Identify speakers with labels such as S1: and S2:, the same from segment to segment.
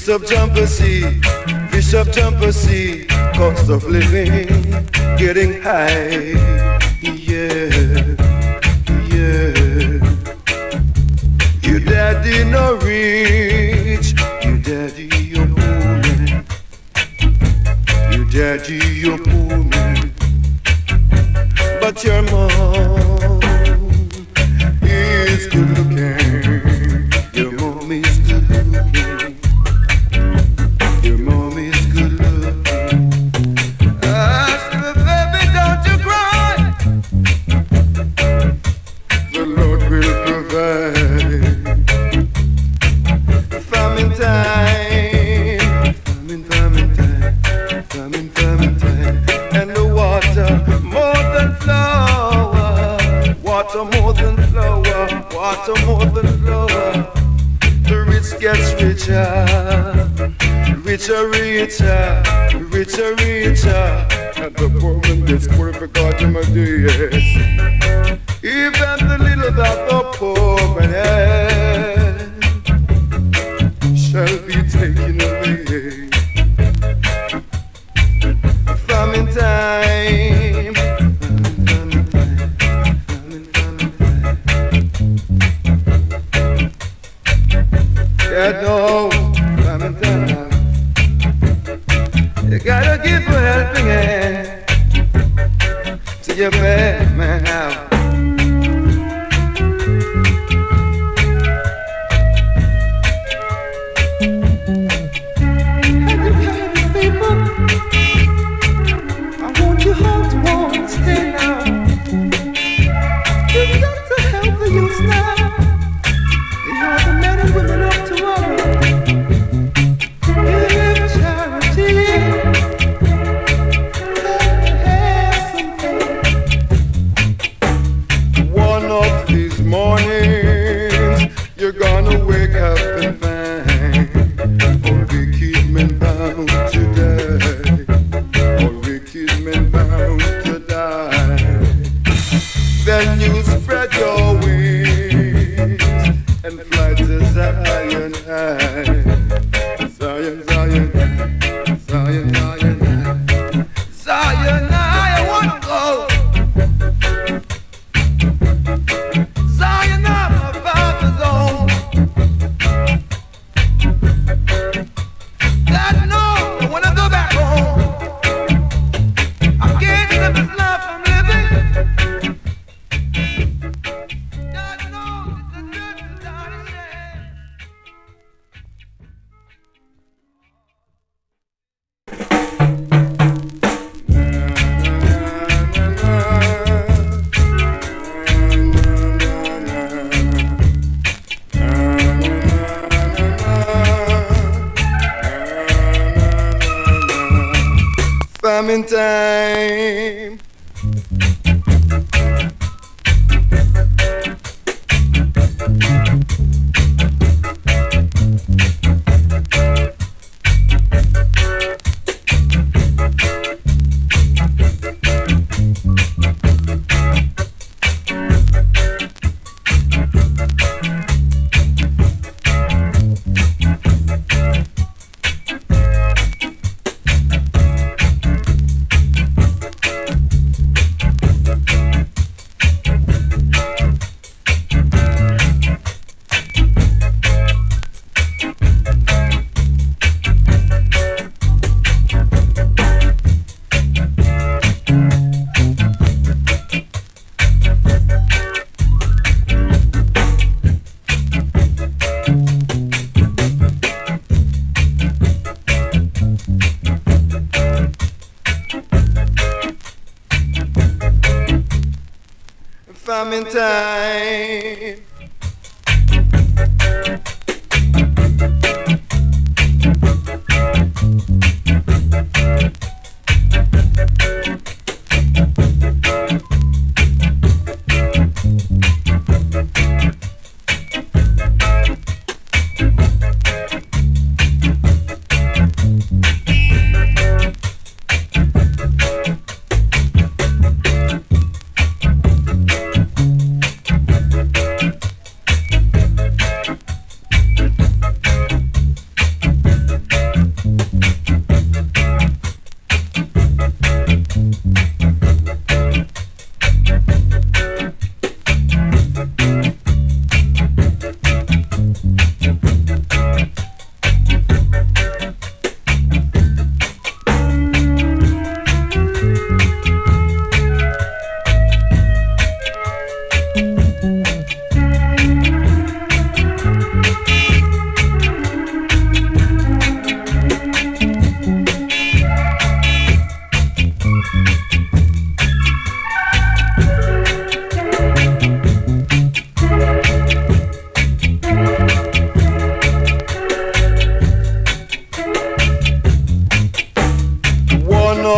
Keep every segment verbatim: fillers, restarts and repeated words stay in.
S1: Bishop Jumper C, Bishop Jumper C, cost of living getting high. Yeah, yeah. Your daddy no rich, your daddy your poor man. Your daddy your poor man. But your mom is good looking. Your mom is good looking. Your mom is good looking. I said, baby, don't you cry. The Lord will provide. Famine time, famine, famine time, famine, famine time, and the water more than flour, water more than flour, water more than flour. The rich gets richer, richer, richer, richer, richer, and the poor man gets poorer because of my days. Even the little that the poor man has shall be taken away. Famine time, famine, famine time, famine, famine time. Yeah, no, famine time. You gotta give a helping hand to your bad man out. Famine time. Famine time.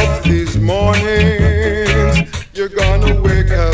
S1: of these mornings, you're gonna wake up